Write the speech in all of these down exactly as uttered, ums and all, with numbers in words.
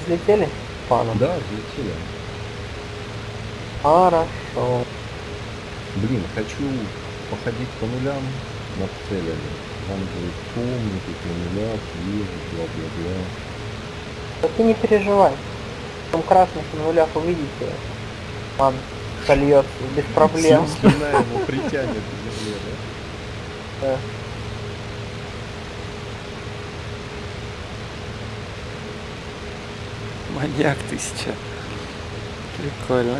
взлетели? Паном. Да, взлетели. Хорошо. Блин, хочу походить по нулям над целями. Там будет помню, тут на нулях, вижу, бла-бла-бла. Да ты не переживай. Там красных на нулях увидите. Он сольется без проблем. Слюна его притянет к земле, да? Да. Маньяк тысяча. Прикольно.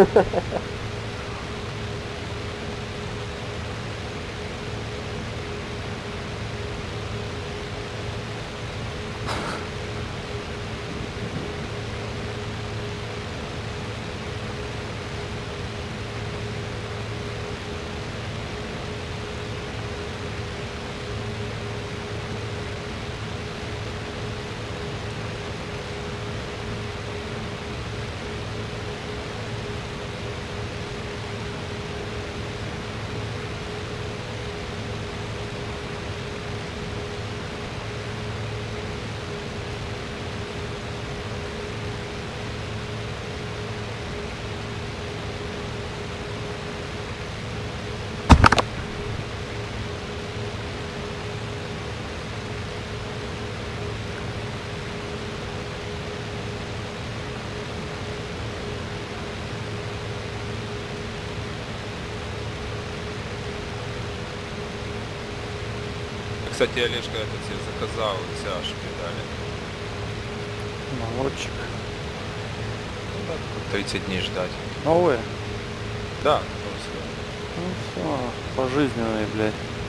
Кстати, Олежка, это тебе заказал тяж педали. Молодчик. Ну да, тридцать дней ждать. Новые? Да, Ну все, пожизненные, блядь.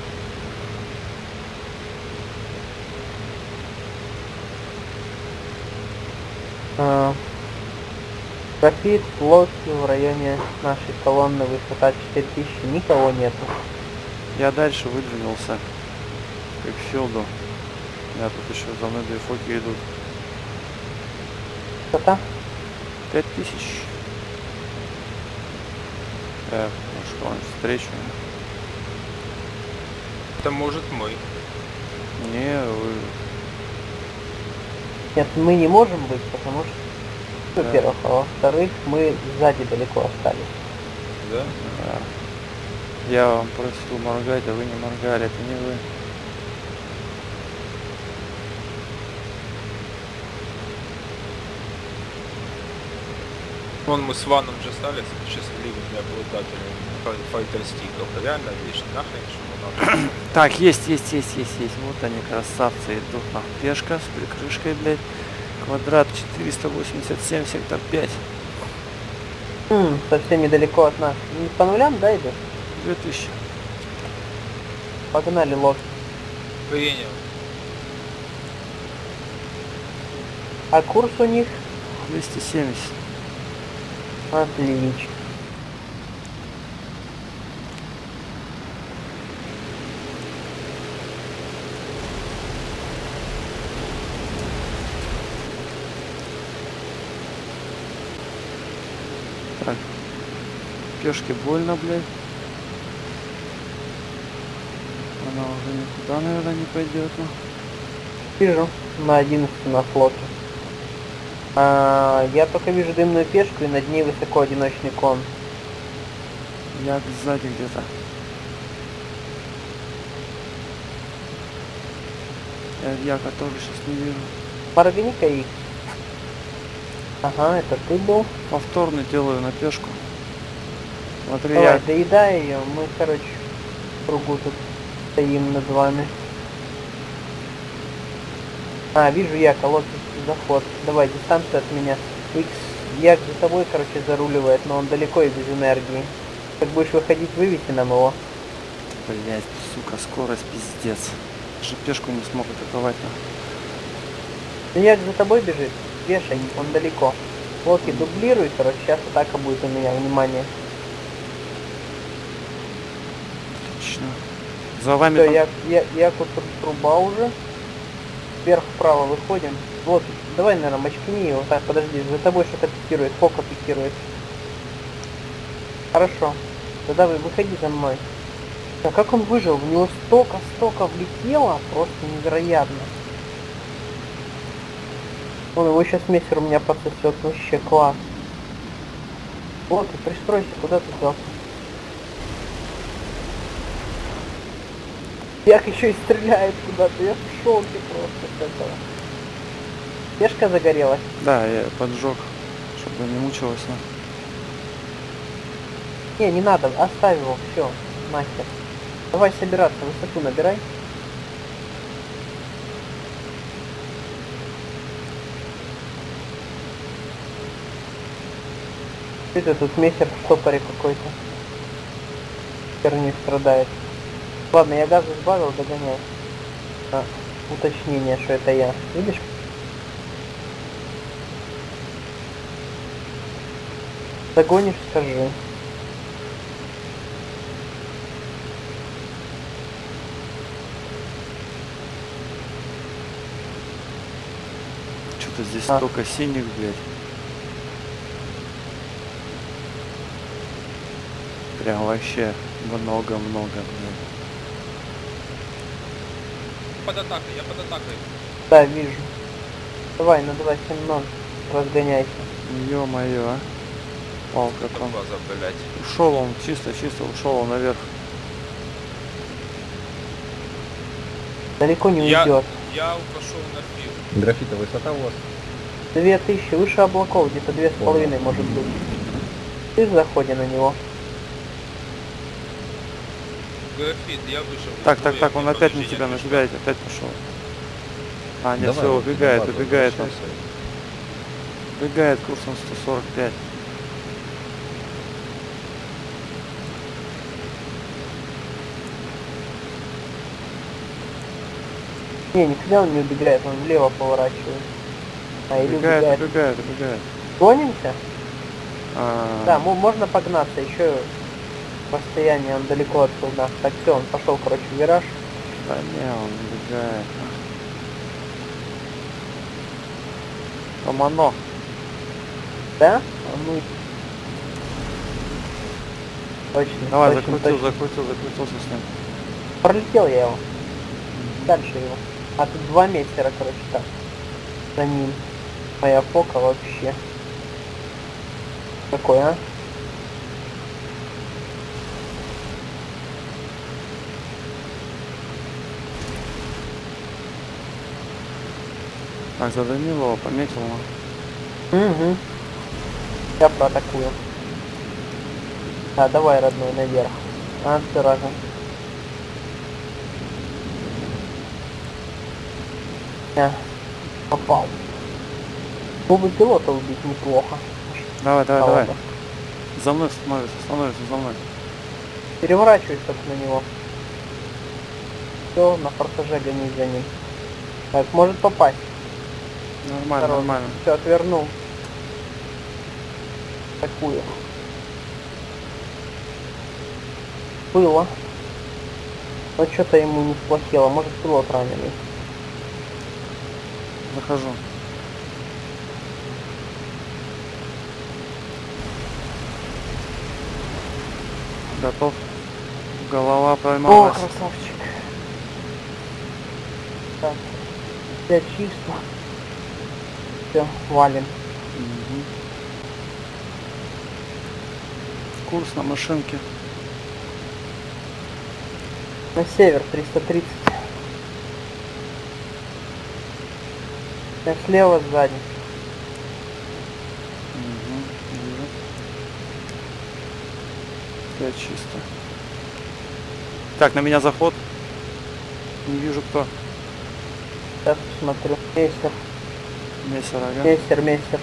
А, Профит, Локи в районе нашей колонны, высота четыре тысячи, никого нету. Я дальше выдвинулся. Как в филду. У меня тут еще за мной две фоки идут. Высота? Пять тысяч. Я, может, кого-нибудь встречу. это может мы. Не, вы... Нет, мы не можем быть, потому что, Да. во-первых, а во-вторых, мы сзади далеко остались. Да? Да. Я вам просил моргать, а вы не моргали, это не вы. Вон мы с Ваном же стали счастливыми обладателями файтер-стиков. Реально вещь, нахрен, что надо. Так, есть, есть, есть, есть, есть. Вот они, красавцы, идут на пешка с прикрышкой, блядь. Квадрат четыреста восемьдесят семь, сектор пять. Хм, совсем недалеко от нас. Не по нулям, да, идешь? две тысячи. Погнали, Локи. Принял. А курс у них? двести семьдесят. Отлично. Так. Пешке больно, блядь. Она уже никуда, наверное, не пойдет. Ну. Вижу. На одиннадцать на флоте. А, я только вижу дымную пешку и над ней высоко одиночный кон. Я сзади где-то. Я яка тоже сейчас не вижу. Моргани-ка их. Ага, это ты был. Повторный делаю на пешку. Смотри, Давай, я... доедай ее. Мы, короче, в кругу тут стоим над вами. А, вижу я, колодец, заход. Давай, дистанцию от меня. Икс, Як за тобой, короче, заруливает, но он далеко и без энергии. Как будешь выходить, вывести нам его. Блять, сука, скорость пиздец. Даже пешку не смог атаковать. Ну, Як за тобой бежит, вешай, он далеко. Локи, дублируй, короче, сейчас атака будет у меня, внимание. Отлично. За вами Все, там... я, я, я тут труба уже. Вверх-вправо выходим. Вот, давай, наверное, мочкни его. Так, подожди, за тобой что-то пикирует, фока пикирует. Хорошо. Тогда вы выходи за мной. А как он выжил? В него столько-столько влетело, просто невероятно. Он его сейчас мессер у меня подсосет. Вообще класс. Вот, и пристройся, куда ты взялся? Як еще и стреляет куда-то. Я в шоке просто с этого. Пешка загорелась. Да, я поджег, чтобы не мучилась. Но... Не, не надо, оставь его, все, нахер. Давай собираться, высоту набирай. Это тут мессер в стопоре какой-то. Херни страдает. Ладно, я газу сбавил, догоняй. А, уточнение, что это я. Видишь? Догонишь, скажи. Что-то здесь А. столько синих, блядь. Прям вообще много-много, блядь. Под атакой, я под атакой. Да, вижу. Давай, на два семь ноль. Разгоняйся. Ё-моё, а. Палка там. База, блядь. Ушел он, чисто-чисто ушел он наверх. Далеко не Я- уйдет. Я пошел на фил. Графита высота у вас? Две тысячи, выше облаков, где-то две с половиной может быть. Ты заходи на него. Графит, я вышел. Так, так, Ой, так, я он опять на подожди, тебя я набегает, опять пошел. А, нет, Давай, все, вот убегает, на базу убегает он. возвращайся. Убегает курсом сто сорок пять. Не, никогда он не убегает, он влево поворачивает. А, или Убегает, убегает. убегает, убегает. Гонимся? А, Да, мо- можно погнаться, еще расстояние, он далеко отсюда. Так, все, он пошел, короче, в вираж. да не, он убегает. Помано. Да? А ну... Точно, Давай, точно, закрутил, точно. закрутил, закрутился с ним. Пролетел я его. Дальше его. А тут два мессера, короче, так. За ним. Моя фока вообще. Какой, а? Так, задымил его, пометил. но- Угу. Я проатакую. А, давай, родной, наверх. А, сразу. Я попал. Был бы пилота убить неплохо. Давай, давай, А, давай. ладно. За мной становится, становится за мной. Переворачиваюсь только на него. Все, на форсаже гонись за ним. Так, может попасть. Нормально, нормально. Все, отвернул. Такую. Было. Но что-то ему не сплохело. Может, пилот раненый. Захожу. Готов. Голова О, поймалась. красавчик. Так. Все чисто. Все, валим. Мгм. Курс на машинке. На север триста тридцать. Я слева сзади. Мгм, вижу. Все чисто. Так, на меня заход. Не вижу кто. Сейчас посмотрю. Мессер, Мессер, ага. мессер, мессер.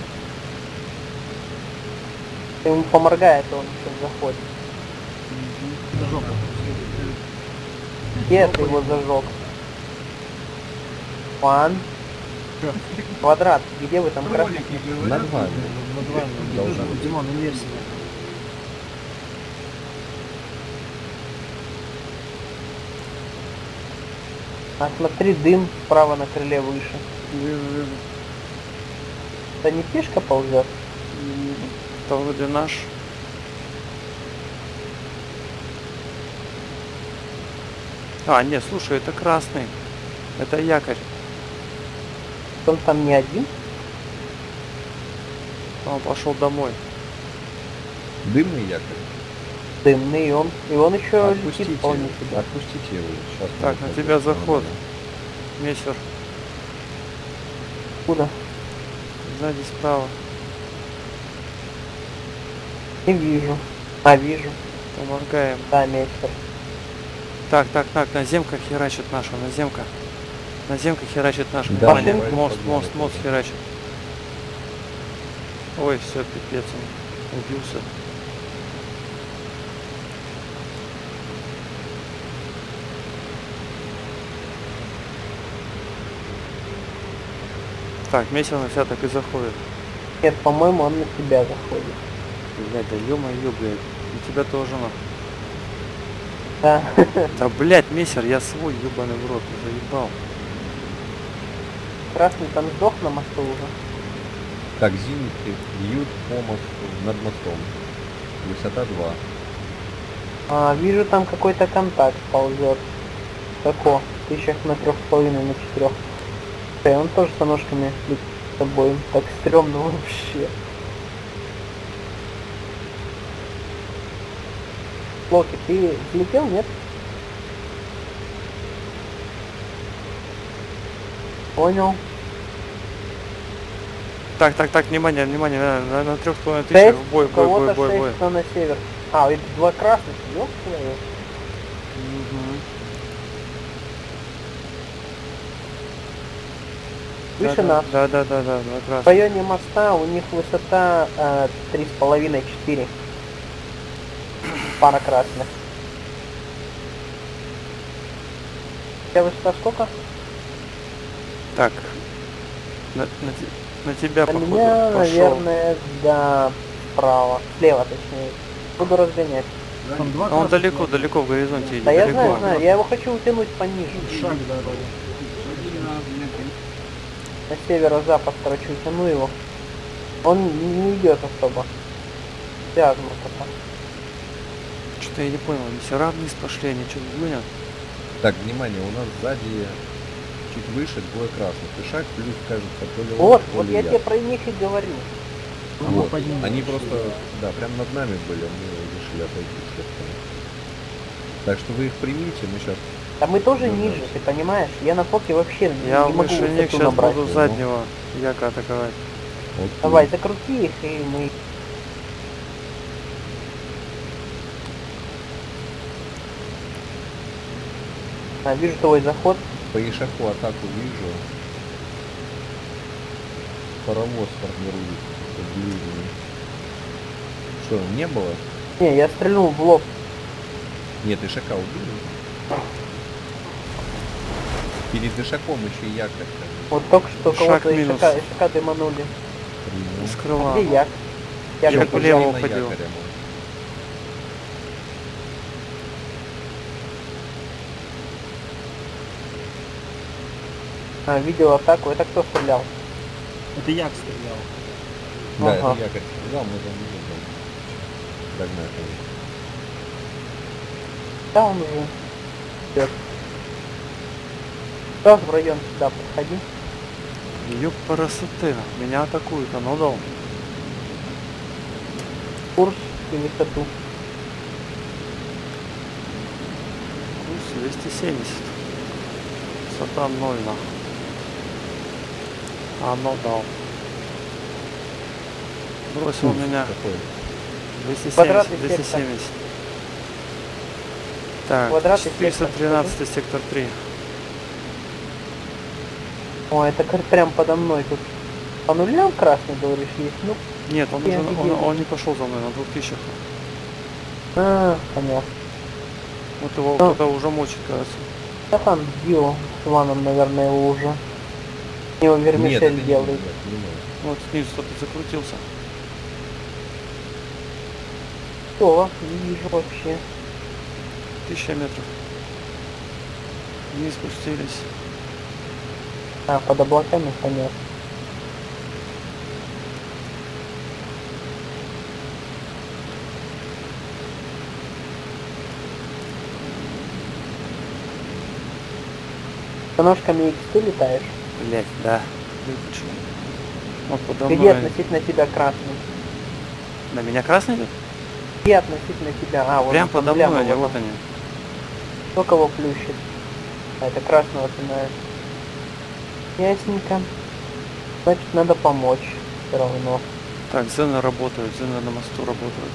Ему поморгает, он сейчас заходит. Где ты его зажег? Ван. Квадрат. Где вы там красный? Над вами. Должен быть. Димон, инверсия. А смотри, дым справа на крыле выше. Вижу, вижу. Это не пешка ползет? Не вижу. Это вроде наш. А, нет, слушай, это красный. Это якорь. Он там не один? Он пошел домой. Дымный якорь. Дымный, и он, и он еще Отпустите, летит вполне себе. отпустите его. Сейчас Так, на тебя заход. Мессер. Куда? Сзади справа. Не вижу. А, вижу. Помогаем. Да, мейстер. Так, так, так, наземка херачит нашу, наземка. Наземка херачит нашу. Да, Внимание, давай, мост, погнали, мост, мост погнали. херачит. Ой, все, пипец, он убился. Так, месяц на себя так и заходит. Нет, по-моему, он на тебя заходит. Блядь, да ё-моё, блядь. И тебя тоже на. Да. Да, блядь, мессер, я свой ебаный в рот заебал. Красный там сдох на мосту уже. Так, зенитки бьют по мосту над мостом. Высота два. А, вижу, там какой-то контакт ползет. Тако, в тысячах на трех с половиной, на четырех. И он тоже со ножками летит с тобой. Так стрёмно вообще. Локи, ты взлетел, нет? Понял. Так, так, так, внимание, внимание, на, на, на трех с половиной Шесть, тысячах. Бой, у бой, бой, кого-то бой, бой. шесть, но на север. А, это два красных, ёб твою. Мгм. Выше Да, нас. Да, да, да, да, да, как раз. В районе моста у них высота э, три с половиной четыре. Пара красных. У тебя высота сколько? Так. На, на, те- на тебя, На походу, меня, пошел. наверное, да, справа. Слева, точнее. Буду разгонять. Там два А он красных далеко, флага. далеко в горизонте едет. Да я далеко. знаю, знаю. Я его хочу утянуть пониже. Шаг дорога. На северо-запад, короче, утяну его. Он не не идет особо. Связано пока. Что-то я не понял, они все равны с пошли, они что гонят? Так, внимание, у нас сзади чуть выше двое красных. И шаг плюс, кажется, то ли он, Вот, то вот ли я я. тебе про них и говорю. Вот. поднимем. Они просто, да, прям над нами были, мы решили отойти слегка. Так что вы их примите, мы сейчас... А мы тоже Ну, ниже, да. ты понимаешь? Я на фоке вообще Я не могу выше них высоту сейчас набрать. буду заднего яка атаковать. Вот, Давай, закрути их, и мы... А, вижу твой заход. по Ишаку атаку вижу. Паровоз формирует. Ближний. Что, не было? Не, я стрельнул в лоб. Нет, Ишака убили. Перед Ишаком еще и якорь. Вот только что Шаг кого-то минус. ишака, ишака дыманули. Принял. С крыла. Где як? Я Як как влево на уходил. якоря, мол. а, видел атаку. Это кто стрелял? Это як стрелял. Да, Ага. это якорь. Да, мы там не можем догнать его. Да, он уже идет. Сразу в район сюда подходи. Ёб парасоты, меня атакуют, а ну дал. Курс и высоту. Курс двести семьдесят. Высота ноль нахуй. А ну дал. Бросил Курс меня. какой? двести Квадратный семьдесят, двести сектор. семьдесят. Так, Квадратный четыреста тринадцать сектор три. О, это как прям подо мной тут. По нулям красный, говоришь, есть? Ну, Нет, он, Я уже, он, офигел. он не пошел за мной на двух тысячах. а, понятно. Вот его А. кто-то уже мочит, кажется. Да там Дио с Ваном, наверное, его уже. Его Нет, это вермишель не делает. нет, не мы. Вот снизу кто-то закрутился. Все, не вижу вообще. Тысяча метров. Вниз спустились. А, под облаками, понятно. С ножками икс ты летаешь? Блять, да. Выключил. Вот подо Где мной. относительно тебя красный? На меня красный идет? Где относительно тебя? А, вот Прям он там подо гляну, мной, они, вот вот он. они. Кто кого плющит? А, это красного пинает. Ясненько. Значит, надо помочь. Все равно. Так, зены работают, зены на мосту работают.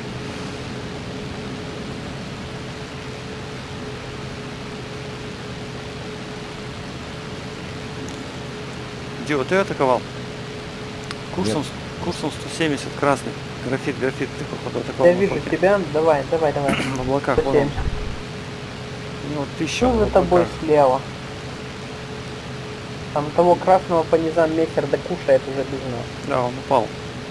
Дио, ты атаковал? Курсом, курсом сто семьдесят красный. Графит, графит, ты походу атаковал. Я на вижу фоке. тебя. Давай, давай, давай. В облаках, сто вон он. семьдесят. У него тысяча Что в за тобой облаках. слева? Там того красного по низам мессер докушает уже без нас. Да, он упал.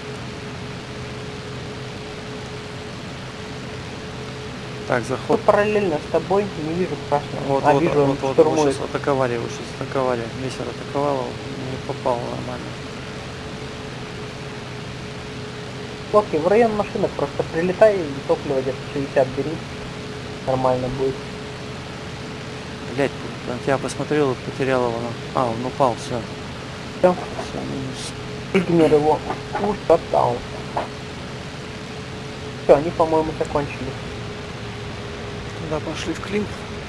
Так, заход. Вот параллельно с тобой не вижу красного. Вот, а, вот, вижу, вот, он вот, вот, штурмует. сейчас атаковали его, сейчас атаковали. Мессер атаковал, его, не попал нормально. Локи, в район машинок просто прилетай и топливо где-то шестьдесят бери. Нормально будет. Блять, на тебя посмотрел и потерял его. А, он упал, все. Все, Все, минус. Игнер его ушатал. Все, они, по-моему, закончили. Туда пошли в Клим.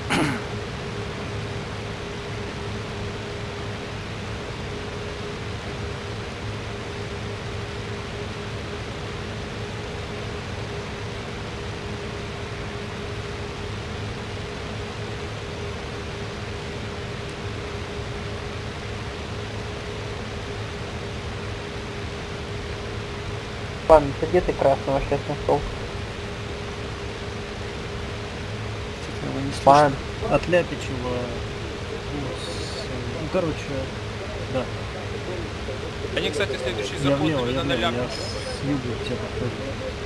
Ладно, ты где ты красного сейчас нашел? Что-то его не слышно. Пан, От Ляпичева курс. Ну, короче, да. Они, кстати, следующий Я заход влево, я именно на влево, я ляпе. с юга к тебе подходит.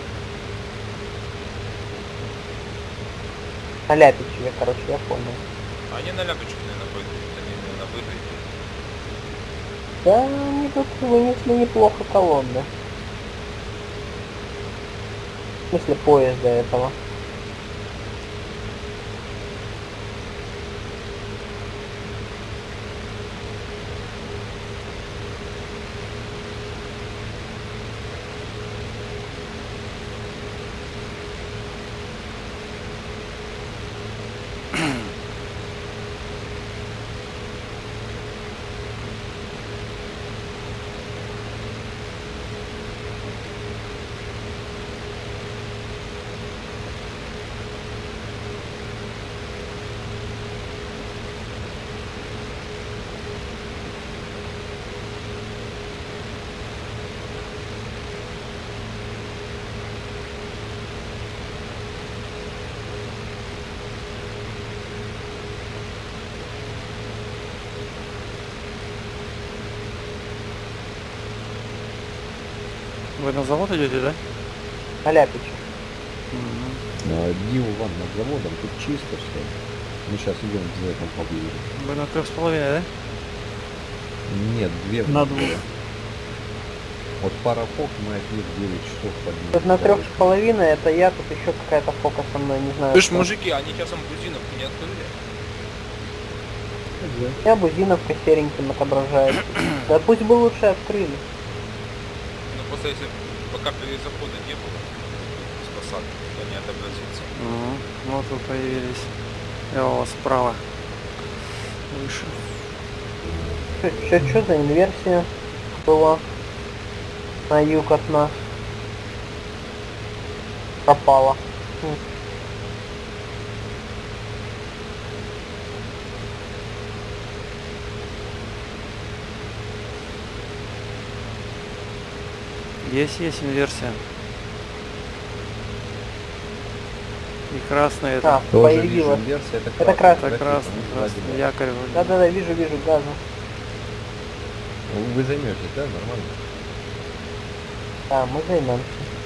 на Ляпичеве, короче, я понял. Они на ляпочку, наверное, пойдут. Они, наверное, выиграют. Да, они тут вынесли неплохо колонны. В смысле поезда этого. Вы на завод идете, да? На Ляпичев. Мгм. Дил ван над заводом, тут чисто все. Мы сейчас идем к зэкам поближе. Вы на трех с половиной, да? Нет, две На было. двух. Вот пара фок мы от них девять часов поднимем. Тут на трех с половиной, это я, тут еще какая-то фока со мной, не знаю. Слышь, кто. мужики, они часом бузиновку не открыли? У меня бузиновка сереньким отображается. Да пусть бы лучше открыли. Ну, просто если пока перезахода не было с посадки, то не отобразится. Мгм. Вот вы появились. Я у вас справа. Выше. Что за инверсия была на юг от нас? Пропала. Хм. Есть, есть инверсия. И красный это. А, Тоже появилась. вижу инверсия, это Это красный. Это красный, красный. Якорь вроде. Да-да-да, вижу, вижу газу. Вы займетесь, да? Нормально? Да, мы займемся.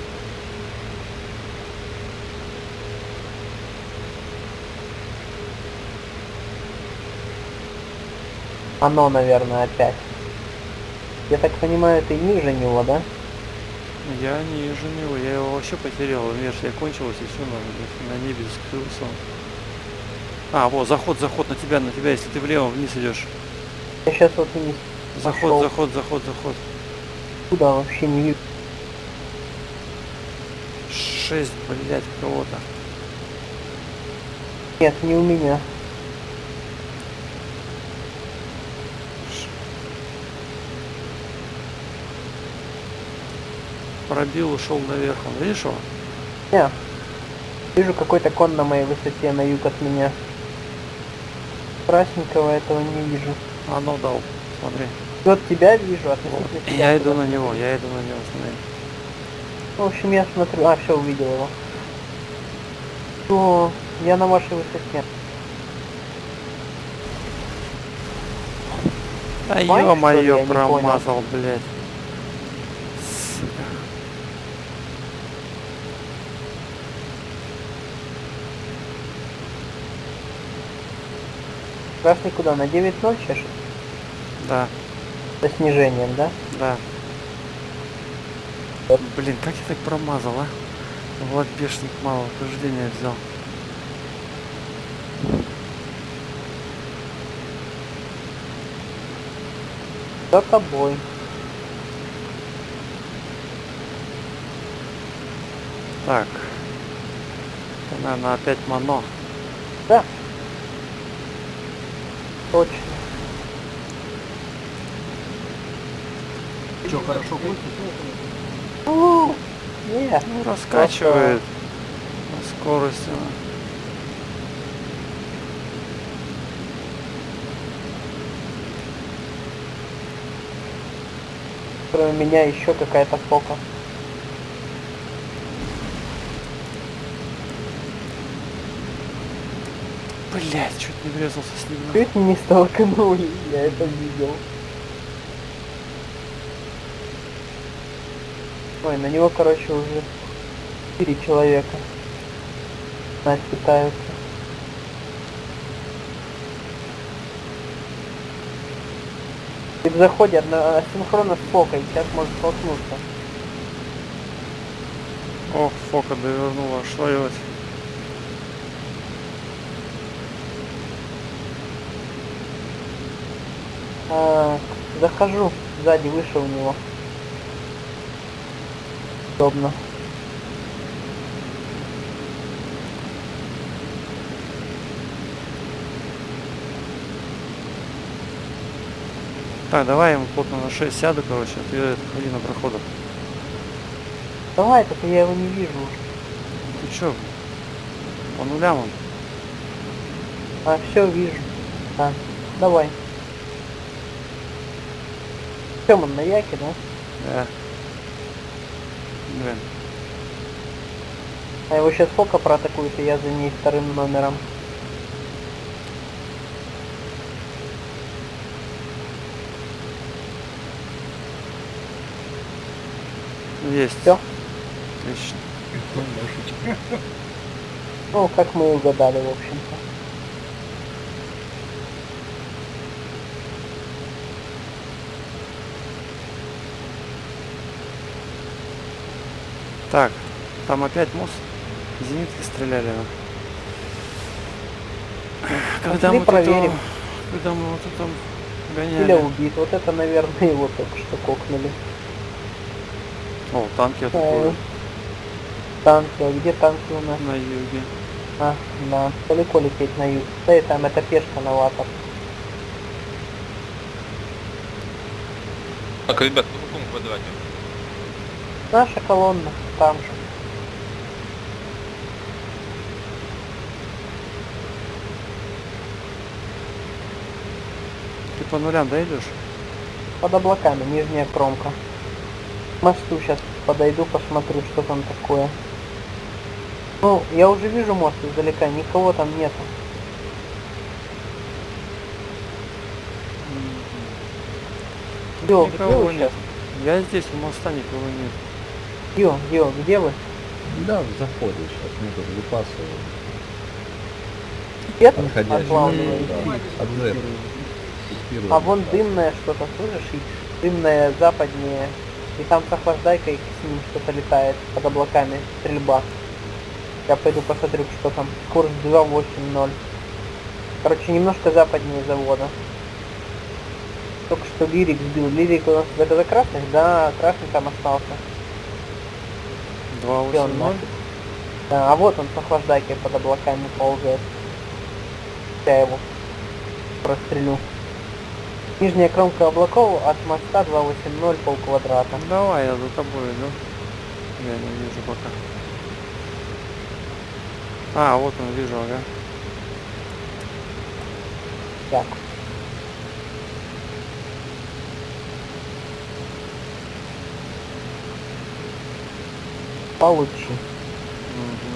Оно, наверное, опять. Я так понимаю, ты ниже него, да? Я ниже него, я его вообще потерял. Инверсия кончилась и все, на, на небе скрылся. А, вот, заход, заход на тебя, на тебя, если ты влево вниз идешь. Я сейчас вот вниз. Заход, пошел. заход, заход, заход. Куда вообще не вижу. Шесть, блять, кого-то. Нет, не у меня. Пробил, ушел наверх. Он, видишь его? Не. Вижу какой-то кон на моей высоте на юг от меня. Красненького этого не вижу. А ну дал, смотри. Вот тебя вижу, относительно тебя. Я иду на него, я иду на него, смотри. В общем, я смотрю. А, все, увидел его. То я на вашей высоте. Да Понимаешь, что ли, ё-моё, я не промазал, блядь. Сука. Красный куда? На девять ноль сейчас? Да, Со снижением, да? да. Блин, как я так промазал, а? Вот бешеник мало охлаждения взял. За тобой. Так. Это, наверное, опять мано. Да. Точно. Че, хорошо будет? У, Нет. Ну, раскачивает на скорости. Кроме меня еще какая-то фока. Блять, чуть не врезался с ним. Чуть не столкнули, я это видел. Ой, на него, короче, уже четыре человека. Знать пытаются. И в заходе одно, асинхронно с фокой, сейчас может столкнуться. Ох, фока довернула, шлоёть. А, захожу, сзади выше у него. Удобно. Так, давай я ему плотно на шесть сяду, короче, а ты ходи на проходах. Давай, только я его не вижу. Ты чё? По нулям он. А, все вижу. А, давай. Чем он на яке, да? Да. Блин. А его сейчас фока проатакует, и я за ней вторым номером. Есть. Всё? Отлично. Ну, как мы и угадали, в общем-то. Так, там опять мост. Зенитки стреляли. Когда Пошли мы проверим. тут, когда мы вот тут там Или гоняли. убит. Вот это, наверное, его только что кокнули. О, танки Ой. атакуют Танки, а где танки у нас? на юге. А, да, далеко лететь на юг. Да и там это пешка новатор. Так, ребят, по какому квадрате? Наша колонна, там же. Ты по нулям дойдешь? Под облаками, нижняя кромка. К мосту сейчас подойду, посмотрю, что там такое. Ну, я уже вижу мост издалека, никого там нету. Дио, где Никого вы нет. сейчас? Я здесь, у моста никого нет. Дио, Дио, где вы? Да, в заходе сейчас мы тут выпасываем. Где-то Подходящий. отлавливаете? Да, от зета. Фиксируем. А вон дымное что-то, слышишь? И дымное западнее. И там с охлаждайкой с ним что-то летает под облаками. Стрельба. Я пойду посмотрю, что там. Курс два восемь ноль. Короче, немножко западнее завода. только что Лирик сбил. Лирик у нас это за красных? Да, красный там остался. два Где он восемь ноль. нафиг? Да, а вот он с охлаждайкой под облаками ползает. Я его прострелю. Нижняя кромка облаков от моста два восемь ноль полквадрата. Давай, я за тобой иду. Я не вижу пока. А, вот он, вижу, ага. Так. Получи. Мгм.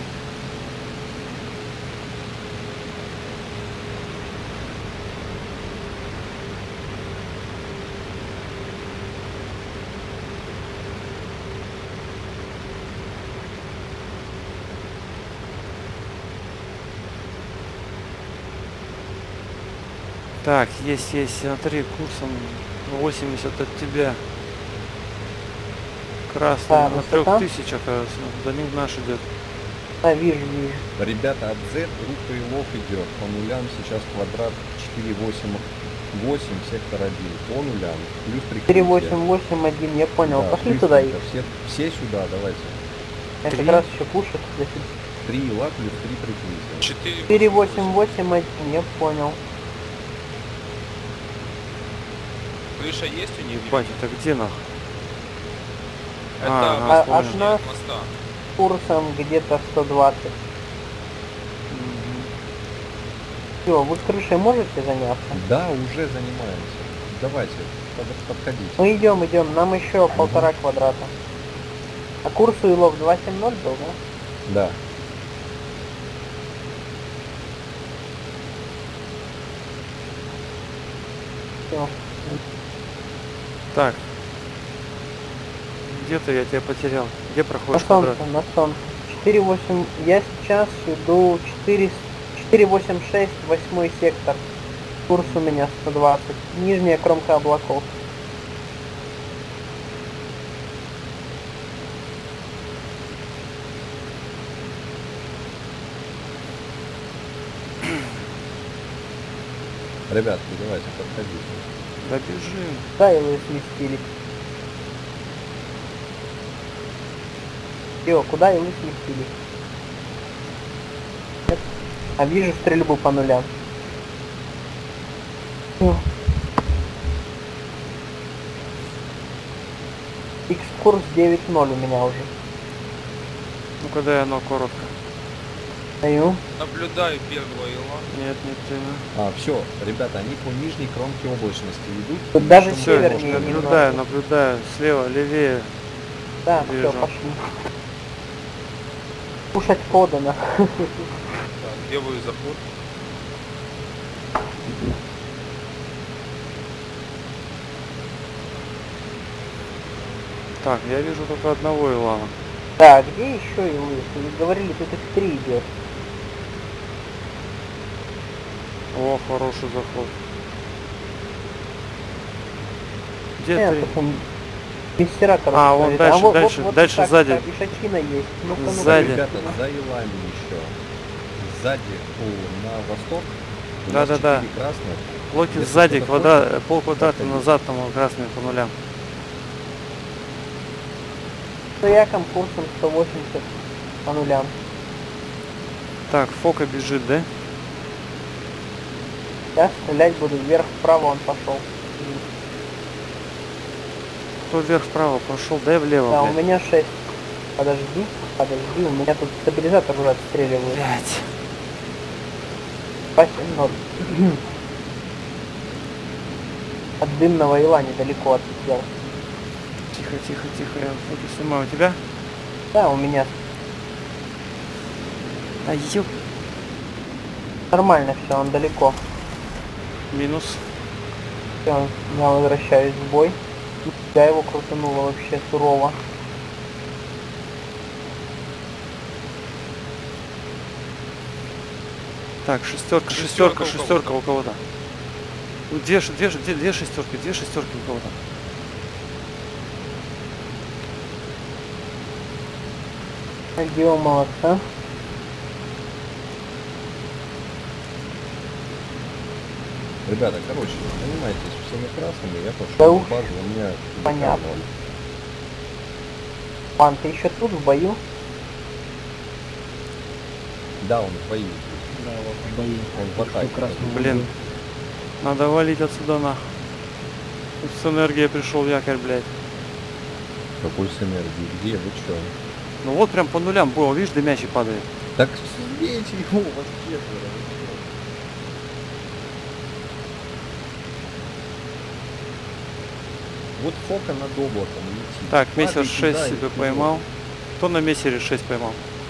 Так, есть, есть, смотри, курсом восемьдесят от тебя. Красный, А, на высота? трех тысячах, за ним наш идет. А, вижу, вижу. Ребята, от Z группа Илов идет. По нулям сейчас квадрат четыре восемь восемь, сектор один. По нулям. Плюс четыре прикрытие. восемь восемь один, я понял. Да, Пошли туда. быстренько. Все, все сюда, давайте. Я Три. как раз еще пушек. Три Ила плюс три прикрытия. четыре восемь восемь один, я понял. Крыша есть у них? Ебать, это где нахуй? Это А, а, мост, от нет, нас- моста. Курсом где-то сто двадцать. Мгм. Все, вы крышей можете заняться? Да, уже занимаемся. Давайте, под- подходите. Мы идем, идем, нам еще полтора квадрата. А курс у Илов два семь ноль был, да? Да. Все. Так. Где-то я тебя потерял. Где На проходишь солнце, квадрат? на солнце. четыре восемь, я сейчас иду четыре, четыре восемь шесть, восьмой сектор. Курс у меня сто двадцать. Нижняя кромка облаков. Ребятки, давайте, подходите. Да бежим. Да, его сместили. Все, куда его сместили? Нет. А вижу стрельбу по нулям. Всё. X-курс девять ноль у меня уже. Ну когда оно коротко. Даю. Наблюдаю первого Ила. Нет, нет, ты на. А, все, ребята, они по нижней кромке облачности идут. Тут даже Что мы Всё, севернее можем- немного. наблюдаю, наблюдаю. Слева, левее. Да, все, Вижу. пошли. Кушать подано. Так, делаю заход. Так, я вижу только одного Илана. Да, где еще и вы? Вы говорили, тут их три идет. О, хороший заход. Где Нет, ты? тут он мистера, короче. А, он говорит. дальше, вот, дальше, вот, вот дальше так, сзади. так, и шачина есть. Ну-ка, ну-ка. Сзади. Ребята, за Илами еще. Сзади, о, на восток. У нас Да-да-да. четыре красных. Блоки Если сзади, кто-то квадрат, хочет, пол квадрата подходи. назад, там он красный по нулям. Стояком курсом сто восемьдесят по нулям. Так, Фока бежит, да? Я стрелять буду вверх-вправо, он пошел. Кто вверх-вправо пошел, дай влево, Да, у блядь. меня шесть. Подожди, подожди, у меня тут стабилизатор уже отстреливает. Блядь. два семь ноль. От дымного ила недалеко отлетел. Тихо, тихо, тихо, я фото снимаю. У тебя? Да, у меня А ёп. нормально все, он далеко. Минус. Все, я возвращаюсь в бой. Я его крутанула вообще сурово. Так, шестерка, Шестерка шестерка, у шестерка кого-то. у кого-то. Ну, Две, ш- две, ш- две, две шестерки, две шестерки у кого-то. Гео молодца. Ребята, короче, занимайтесь всеми красными, я пошел Да на уж, базу, у меня... понятно. Пан, ты еще тут в бою? Да, он в бою. Да, вот в бою. Он в атаке. Кто красный Блин. убил. Надо валить отсюда нахуй. Тут с энергией пришел якорь, блядь. Какой с энергией? Где? Вы чё? Ну вот прям по нулям было, видишь, дымящий падает. Так сбейте его, вас четверо. Вот фока над облаком летит. Так, месяц Падайте, шесть да, и себе вперед. поймал. Кто на мессере шесть поймал?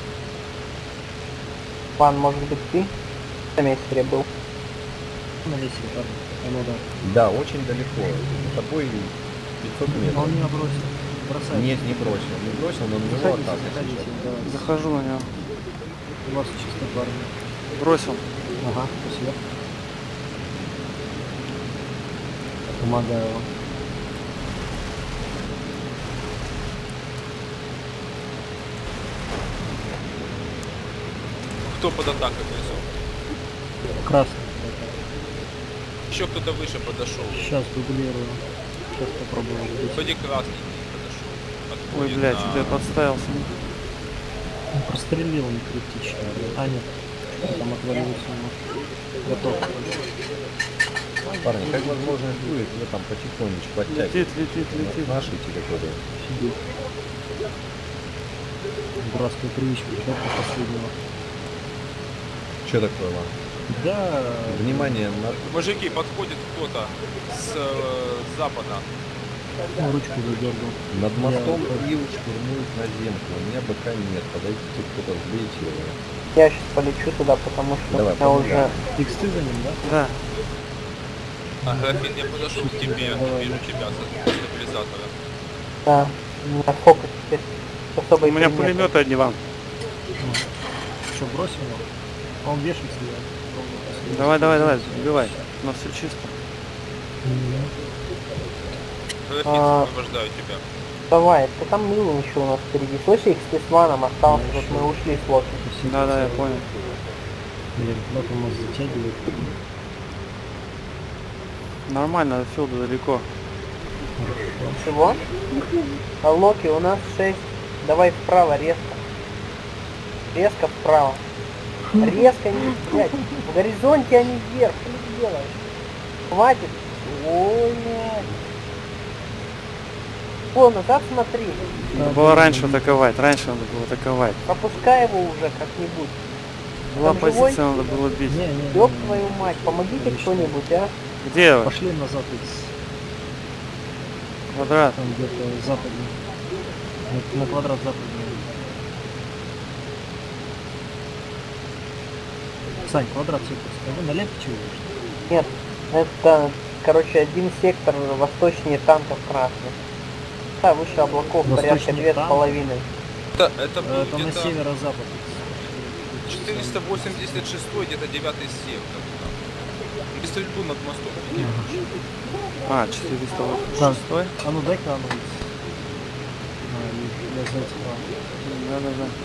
Пан, может быть, ты на месте был? На лесе, парни. А ну да. Да, очень далеко. За тобой пятьсот Но метров. он меня бросил. Бросает. Нет, не бросил. Не бросил, но на него Заходите, атака заходите. сейчас. Давай. Захожу на него. У вас чисто парни. Бросил. Ага, спасибо. Помогаю вам. Кто под атакой внизу? Красный. Еще кто-то выше подошел. Сейчас дублирую. Сейчас попробую сбить. Вроде красный подошел. Ой, Отходит блядь, на- ты подставился. Он прострелил не критично. А нет. Там отвалился ему. Готов. Парни, как возможность будет, вы там потихонечку оттягиваете. Летит, летит, летит. Наши территории. Сидит. Дурацкая привычка ждать до последнего. Что такое, Иван? Да. Внимание, на... Мужики, подходит кто-то с э, запада. Ну, ручку задергал. над мостом Я- Ил штурмует на земку. У меня БК нет. Подойдите, кто-то сбейте его. Я сейчас полечу туда, потому что Давай, я уже... помогай. Иксты за ним, да? Да. А графин, я подошел к тебе, я Давай, вижу да. тебя со стабилизатора. Да, у меня фокус теперь с У особой меня приметой. пулеметы одни вам. Что, бросил его? А он вешается, я. Давай, давай, давай, убивай. У нас все чисто. Графин, А. освобождаю тебя. Давай, ты там Милу еще у нас впереди. Слышишь, Икс с Ваном остался, Ну, вот мы ушли с Локи. Да, да, я понял. Блин, куда-то нас затягивает. Нормально, до филда далеко. Чего? А Локи, у нас шесть. Давай вправо, резко. Резко вправо. Резко, не, блядь, в горизонте, а не вверх. Что ты делаешь? Хватит. Ой, блядь. О, назад смотри. Надо было раньше атаковать, раньше надо было атаковать. Пропускай его уже как-нибудь. Была Там живой? позиция, надо было бить. Не, не, Ёб не, не. твою мать, помогите Отлично. кто-нибудь, а? Где вы? Пошли назад Икс. Квадрат. Там где-то западный. На, на квадрат западный. Сань, квадрат сектор. Вы на ляпе чего? Нет, это, короче, один сектор восточнее танков красных. Да, выше облаков порядка Восточнее две с танков? половиной. Это, это был Это на где-то северо-запад. четыреста восемьдесят шестой, где-то девятый сектор. там. Без стрельбу над мостом. А, четыреста восемьдесят Так. шесть. А ну дай-ка оно Икс. А, я за эти два. Да, да, да.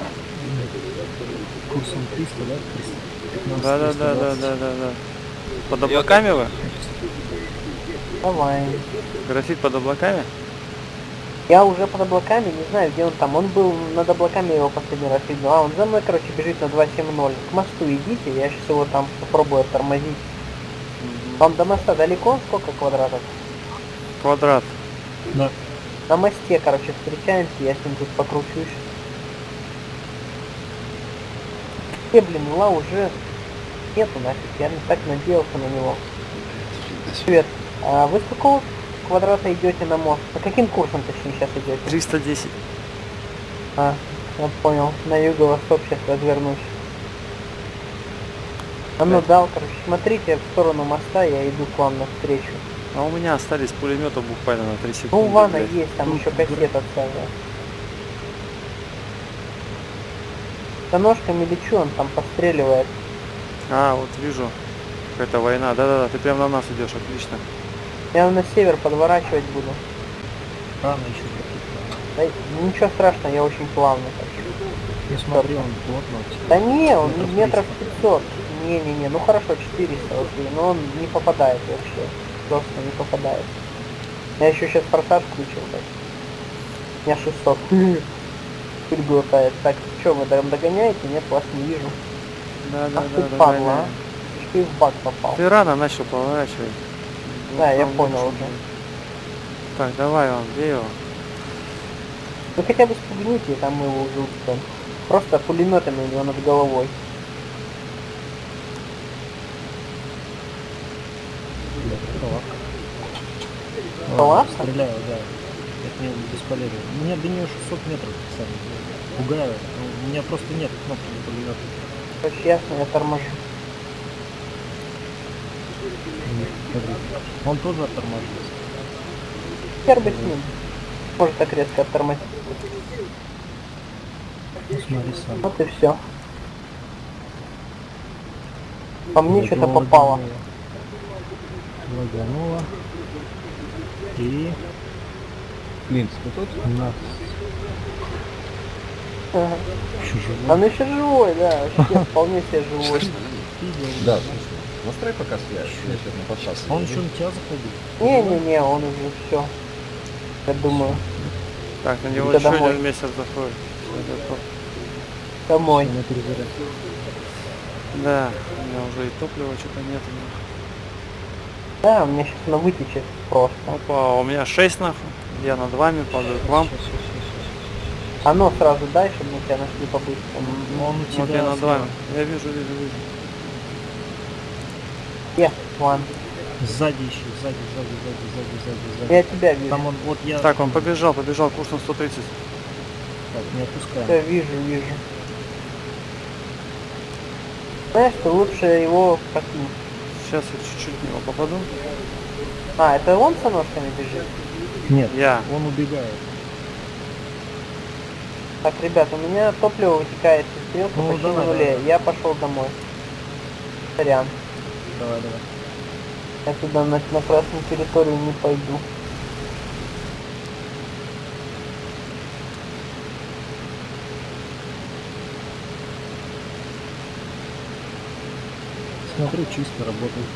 Курсом триста, да? триста, Да, да, да, да, триста двадцать. да, да, да. Под Я облаками так- вы? Давай. Графит под облаками? Я уже под облаками, не знаю, где он там. Он был над облаками, я его последний раз видел. А, он за мной, короче, бежит на два семь ноль. К мосту идите, я сейчас его там попробую тормозить. Вам до моста далеко? Сколько квадратов? Квадрат. Да. На мосте, короче, встречаемся, я с ним тут покручусь. Э, блин, ла уже нету нафиг, я так надеялся на него. Привет, а вы с какого квадрата идете на мост? А каким курсом, точнее, сейчас идете? триста десять. А, я понял, на юго-восток сейчас развернусь. А ну дал, короче, смотрите в сторону моста, я иду к вам навстречу. А у меня остались пулемета буквально на три секунды. Ну, у Вана блядь. есть, там еще кассета целая. За ножками лечу, он там постреливает. А, вот вижу. Какая-то война. Да-да-да, ты прям на нас идешь, отлично. Я на север подворачивать буду. Рано еще какие-то. Да, ничего страшного, я очень плавный. так что. Не смотри, он плотно. Да не, он Метров метров триста. пятьсот. Не-не-не, ну хорошо, четыреста, окей, но он не попадает вообще. Просто не попадает. Я еще сейчас форсаж включил, так. У меня шестьсот. Пыль глотает. Так, что, вы там догоняете? Нет, вас не вижу. Да, да, Ах да, ты да, падла, да. а. Ты в бак попал. Ты рано начал поворачивать. Да, я там понял лучше уже. будет. Так, давай, он, бей его. Ну хотя бы спугните, там мы его уже убьем. Просто пулеметами у него над головой. Палатка? Стреляю, да. Это мне бесполезно. У меня до нее шестьсот метров, кстати. Пугаю. У меня просто нет кнопки на пулемет. Очень ясно, я торможу. Он тоже оттормаживается. Хер бы с ним. Может так резко оттормозить. Ну, смотри сам. Вот и все. По мне что-то попало. Лагануло. И Клинц, ты тут? на. Ага. Еще живой. Он еще живой, да, вообще вполне себе живой. Слышно, Да, слушай. Настрой пока связь, я сейчас на подсадке. Он еще на тебя заходил. Не-не-не, он уже все. Я думаю, Так, на него Это еще домой. один месяц заходит. Всё готово. домой. На перезаряд. Да, у меня уже и топлива что-то нет. Да, у меня сейчас оно вытечет просто. Опа, у меня шесть нахуй. Я над вами падаю к вам. Сейчас, сейчас, сейчас, сейчас. Оно сразу дай, чтобы мы тебя нашли по-быстрому. Он у Вот тебя я над слева. вами. Я вижу, вижу, вижу. Я, вон. Сзади ищи, сзади, сзади, сзади, сзади, сзади, сзади. Я тебя вижу. Там он, вот я... Так, он побежал, побежал курсом сто тридцать. Так, не отпускаем. Все, вижу, вижу. Знаешь, что лучше его покинуть. Сейчас я чуть-чуть в него попаду. А, это он со ножками бежит? Нет, Я. он убегает. Так, ребят, у меня топливо вытекает из стрелки Ну, почти давай, на нуле. давай. Я пошел домой. Сорян. Давай, давай. Я туда на, на красную территорию не пойду. Смотрю, чисто работает.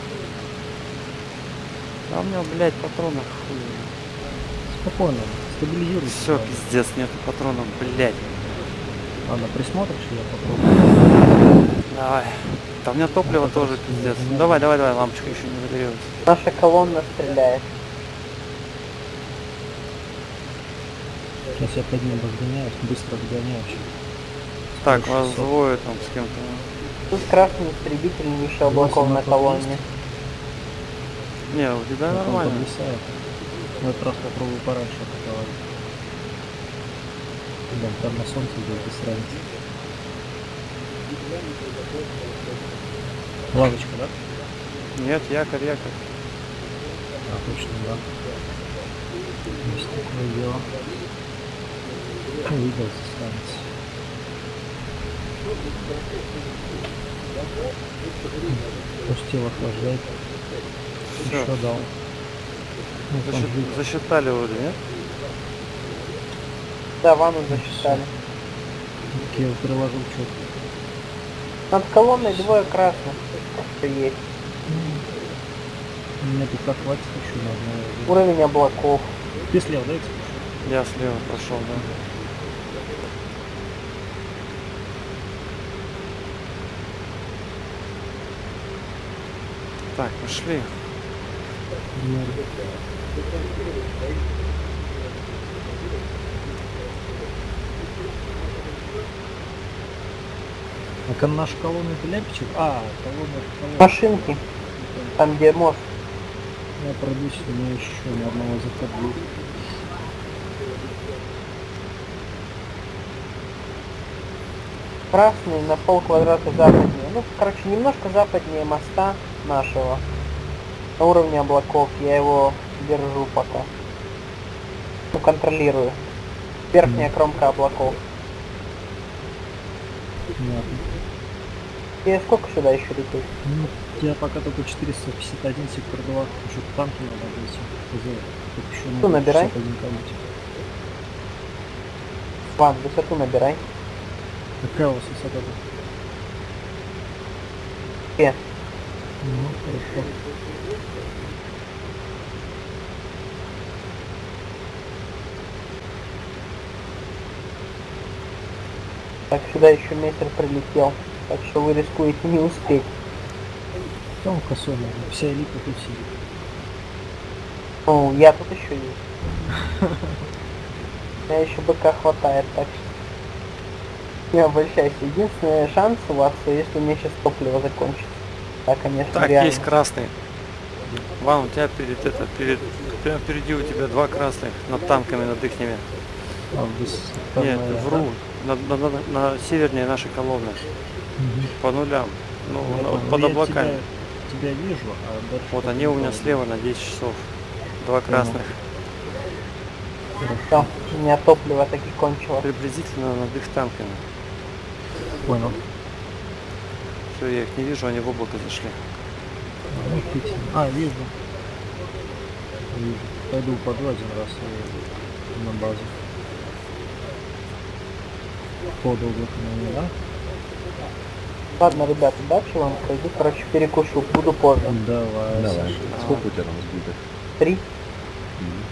А у меня, блядь, патронов хуй. Спокойно, стабилизируйся. Все, пиздец, нету патронов, блядь. Ладно, присмотришь, я попробую. Давай. Да у меня топливо Ну, тоже просто пиздец. не Ну, давай, давай, давай, лампочка еще не загорелась. Наша колонна стреляет. Сейчас я под ним разгоняюсь, быстро догоняю. Так, Больше вас шестьсот. двое там с кем-то. Тут красный истребитель выше облаков Восемь на на колонне. Не, у тебя Он нормально. подвисает. Ну, я просто попробую пораньше атаковать. Да, там на солнце идет без разницы. Лавочка, да? Нет, якорь, якорь. А, точно, да. Есть такое дело. Увидел со станции. Пустил охлаждать. Всё. Еще дал. Ну, там Засчит- жить. Засчитали вроде, нет? Да, ванну засчитали. Я его приложил четко. Над колонной двое красных. Что есть. У меня тут хватит еще на одного. Уровень облаков. Ты слева, да, экспert? Я слева прошел, да. Так, пошли. А наша колонна это ляпичек? А, колонна это колонна. Машинки. Там где мост. Я пройдусь, у меня еще ни одного захода. Красный на пол квадрата западнее. Ну, короче, немножко западнее моста нашего. На уровне облаков. Я его держу пока. Ну, контролирую. Верхняя кромка облаков. Понятно. И сколько сюда еще летит? Ну, я пока только четыреста пятьдесят один сектор два. Еще танки надо войти. Тут еще Ну, набирай. шестьдесят один колоть. Ван, высоту набирай. Какая у вас высота? вообще. Ну, хорошо. Так, сюда еще метр прилетел. Так что вы рискуете не успеть. Там косой, наверное. Вся элита тут сидит. Ну, я тут еще есть. У меня еще БК хватает, так что не обольщайся. Единственный шанс у вас, если у меня сейчас топливо закончится. Да, конечно, Так, реально. есть красный. Ван, у тебя перед это, перед, прямо впереди у тебя два красных над танками, над ихними. А, здесь Нет, вторая, вру. На, на, на, на севернее нашей колонны. да? Мгм. По нулям. Ну, Я на- понял. под Ну, я облаками. Тебя, тебя вижу, а дальше... Вот как они у меня не слева на десять часов. Два красных. Все, у меня топливо таки кончилось. Приблизительно над их танками. Понял. Все, я их не вижу, они в облако зашли. Ну, фиг с ним. А, вижу. Вижу. Пойду упаду один раз и на базу. Под облаками, да? Ладно, ребята, дальше вам пойду, короче, перекушу. Буду позже. Давай. Давай. Саша. Сколько у тебя там сбитых? Три. Мгм.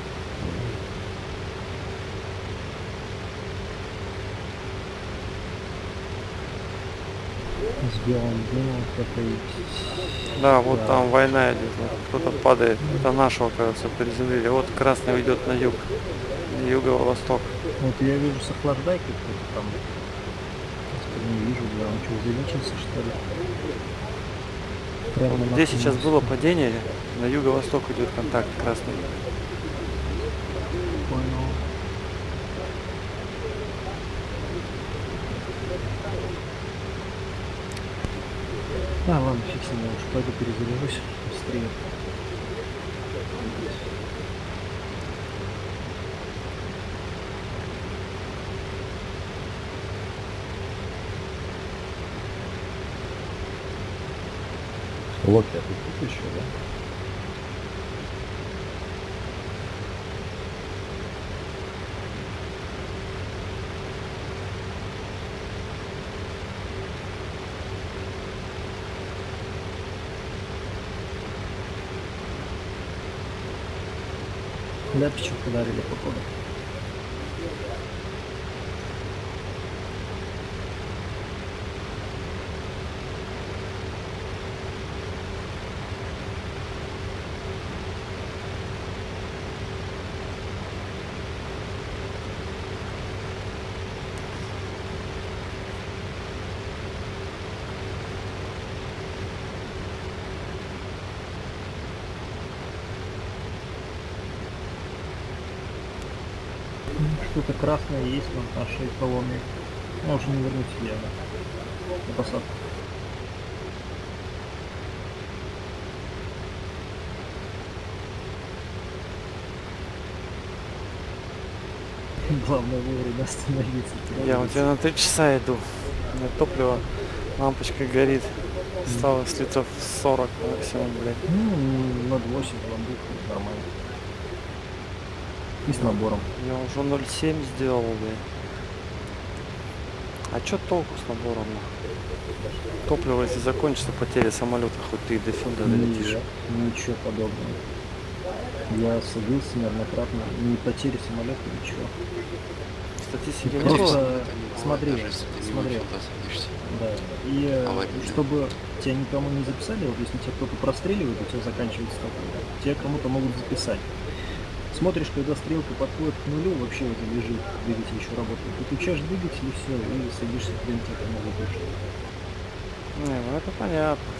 С белым дымом это и... Да, вот Да. там война идет. Вот кто-то падает. Это нашего, кажется, приземлили. Вот красный идет на юг. Юго-восток. Вот я вижу с охлаждайкой кто-то там. Господи, не вижу, да, он что, увеличился что ли? Прямо на Здесь сейчас нас. было падение. На юго-восток идет контакт красный. Понял. А, ладно, фиг с ним, я уж пойду перезаряжусь быстрее. Локи, а ты тут еще, да? Ляпичев ударили, походу. Что-то красное есть на нашей колонне. Можно не вернуть себе на посадку. Главное вовремя остановиться. Я у тебя на три часа иду. У меня топливо, лампочка горит. Осталось литров сорок максимум, блядь. Ну, ноль восемь ламбух нормально. И с набором. Я уже ноль семь сделал, блядь. А чё толку с набором? нахуй? Топливо, если закончится, потеря самолета, хоть ты и до сюда долетишь. Нет, ничего подобного. Я садился неоднократно. Ни потери самолета, ничего. Статистики не Просто было. смотри, даже если ты не смотри. очень туда садишься. Да. И э, Аварийно. чтобы тебя никому не записали, вот если тебя кто-то простреливает, у тебя заканчивается топливо, тебя кому-то могут записать. Смотришь, когда стрелка подходит к нулю, вообще уже лежит, двигатель еще работает. Выключаешь двигатель и все, и садишься куда-нибудь, тебя могут выключить. Не, ну это понятно.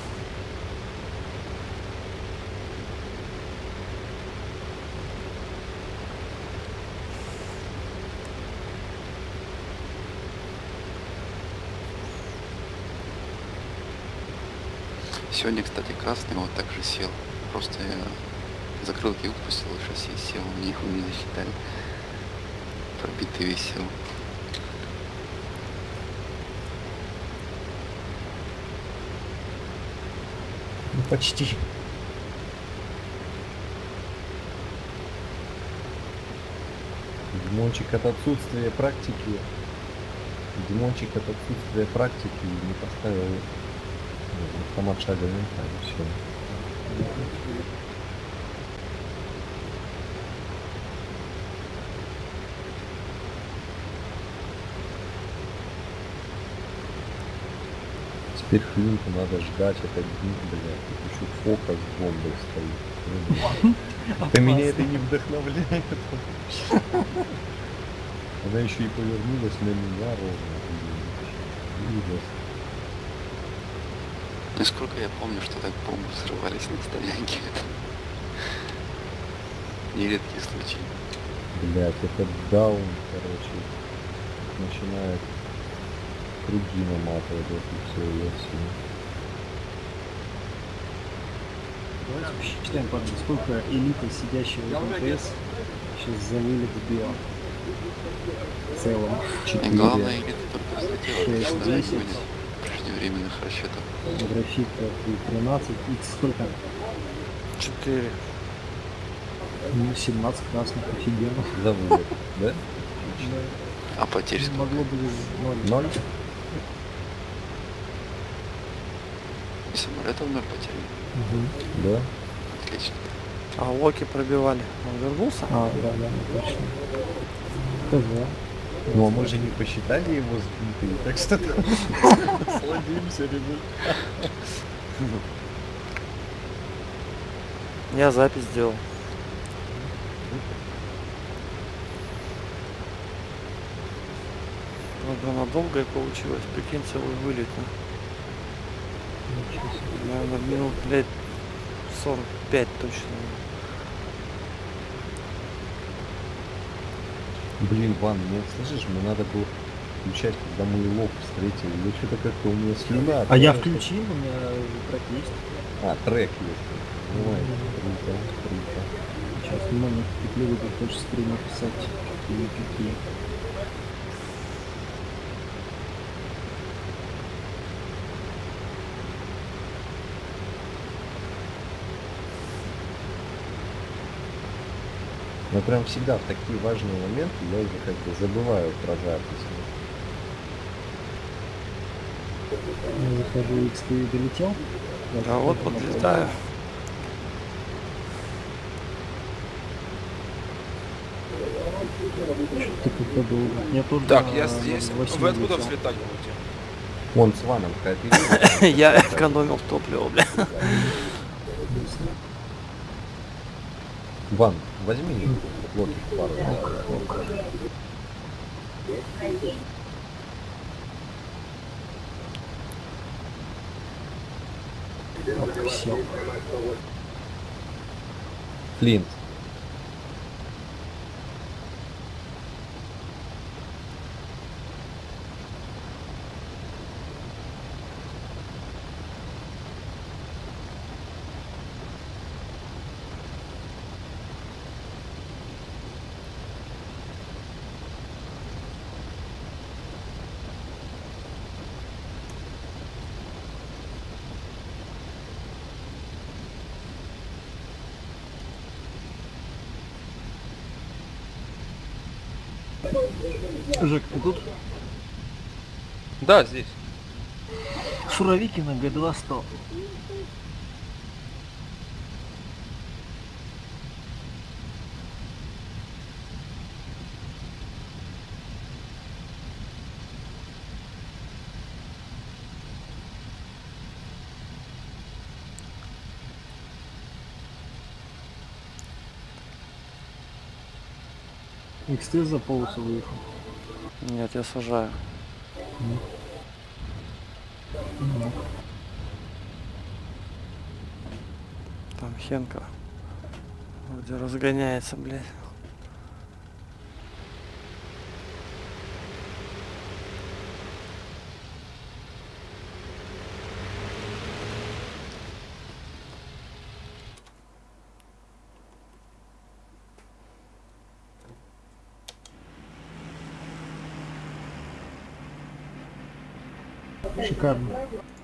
Сегодня, кстати, красный вот так же сел. Просто я закрылки выпустил, и шасси сел, мне их не засчитали. Пробитый весь сел. Ну, почти. Димончик от отсутствия практики. Димончик от отсутствия практики не поставил Автомат шага винта, и все. Теперь Флинту надо ждать этот день, блядь. Тут еще фока с бомбой стоит. Да меня это не вдохновляет. Она еще и повернулась на меня ровно. Ужас. Насколько я помню, что так бомбы взрывались на стоянке. Нередкий случай. Блять, этот даун, короче, начинает круги наматывать эту всю версию. Давайте посчитаем, парни, сколько элита, сидящая в МТС, сейчас завели в био. В целом. И главное, элита только взлетела, шесть, если десять. будет преждевременных расчетов. Графика тринадцать, икс сколько? Четыре. Ну, семнадцать красных, офигенно. За вылет, да? А потерь сколько? Могло быть ноль. Ноль? И самолетов ноль потерь. Угу. Да. Отлично. А Локи пробивали. Он вернулся? А, да, да, точно. ТВ. Ну а мы же не посчитали его сбитый, так что насладимся результатом. Я запись сделал. Правда, она долгая получилась. Прикинь, целый вылет. Наверное, минут, блядь, сорок пять точно. Блин, Ван, ну слышишь, мне надо было включать, когда мы его встретили. Ну что-то как-то у меня слюна. А я знаешь, включил, у меня трек есть. А, трек есть. Ну, круто, круто. Сейчас момент петлю буду тоже скрин написать. Какие какие. Но прям всегда в такие важные моменты я уже как бы забываю про запись. Я захожу, икс ты долетел? Да вот подлетаю. Ты как-то долго. Я тоже Так, на- я на здесь. восемь Вы откуда летел. взлетать будете? Он с Ваном кооперирует. Я экономил топливо, бля. Ван, возьми локи пару. Все. Флинт. Жек, ты тут? Да, здесь. Суровикина Г два сто. Икс ты за полосу выехал. Нет, я сажаю. Ну, Там Хенка вроде разгоняется, блядь. шикарно.